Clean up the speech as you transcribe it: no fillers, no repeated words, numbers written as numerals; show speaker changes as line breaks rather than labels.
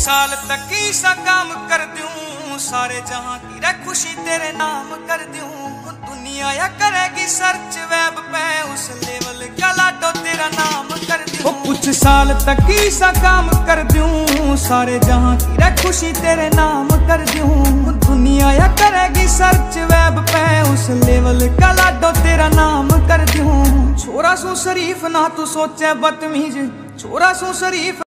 साल तक ही सा काम कर दूं, सारे जहां की रे खुशी तेरे नाम कर दूं। दुनिया या करेगी सर्च वेब पे, उस लेवल का लाडो तेरा नाम कर दूं। कुछ साल तक ही सा काम कर दूं, सारे जहां की रे खुशी तेरे नाम कर दूं। दुनिया या करेगी सर्च वेब पे, उस लेवल का लाडो तेरा नाम कर दूं। छोरा सू शरीफ ना तू सोचे बदतमीज, छोरा सू शरीफ